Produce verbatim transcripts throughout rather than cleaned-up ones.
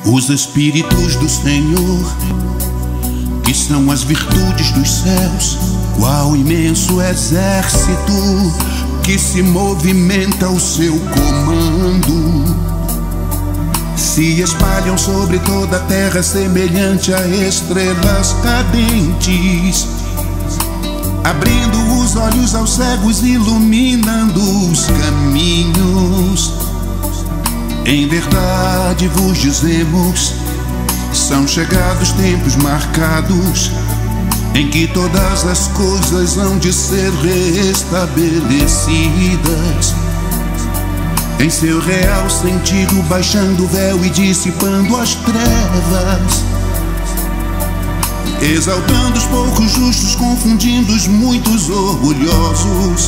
Os Espíritos do Senhor, que são as virtudes dos céus, qual imenso exército que se movimenta ao seu comando, se espalham sobre toda a terra semelhante a estrelas cadentes, abrindo os olhos aos cegos, iluminando os caminhos. Em verdade vos dizemos, são chegados tempos marcados, em que todas as coisas hão de ser restabelecidas em seu real sentido, baixando o véu e dissipando as trevas, exaltando os poucos justos, confundindo os muitos orgulhosos.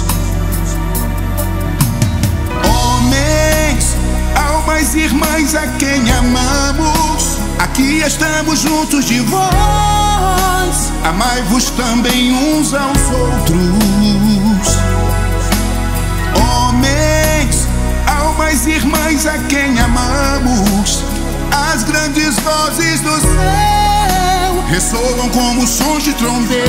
Homens, almas, irmãs a quem amamos, aqui estamos juntos de vós. Amai-vos também uns aos outros. Homens, almas, irmãs a quem amamos, as grandes vozes do céu ressoam como sons de trombetas,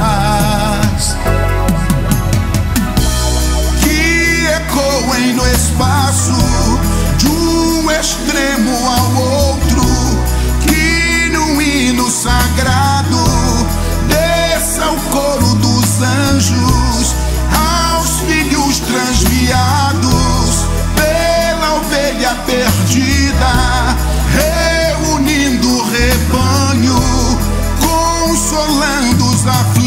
que ecoem no espaço de um extremo ao outro, que num hino sagrado desça o coro dos anjos aos filhos transviados pela ovelha perdida, reunindo o rebanho, consolando os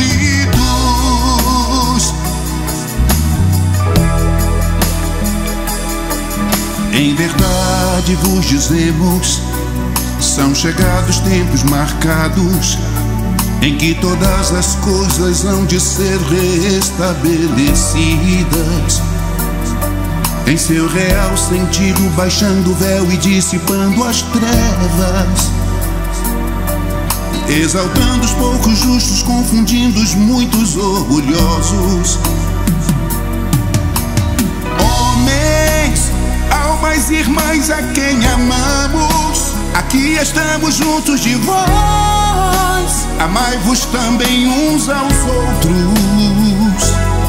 aflitos. Em verdade vos dizemos, são chegados tempos marcados, em que todas as coisas hão de ser restabelecidas em seu real sentido, baixando o véu e dissipando as trevas, exaltando os poucos justos, confundindo os muitos orgulhosos. Homens, almas, irmãs a quem amamos, aqui estamos juntos de vós. Amai-vos também uns aos outros.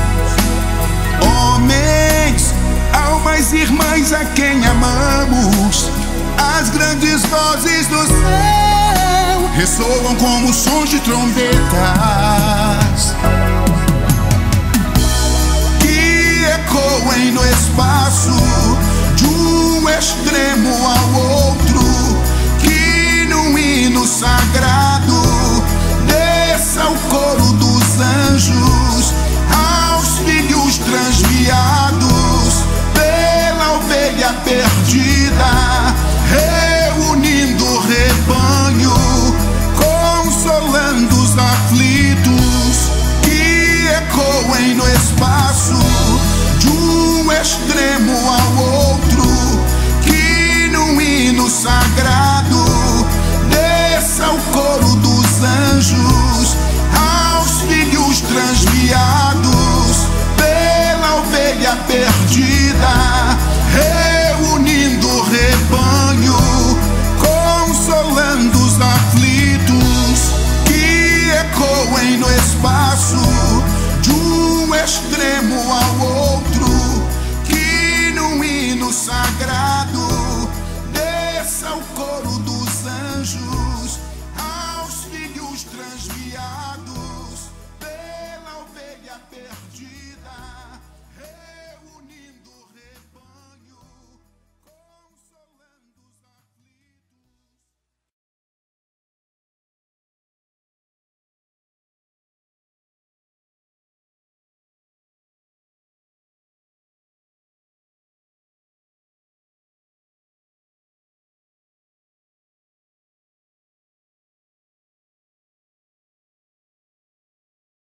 Homens, almas, irmãs a quem amamos, as grandes vozes do céu ressoam como sons de trombetas, que ecoem no espaço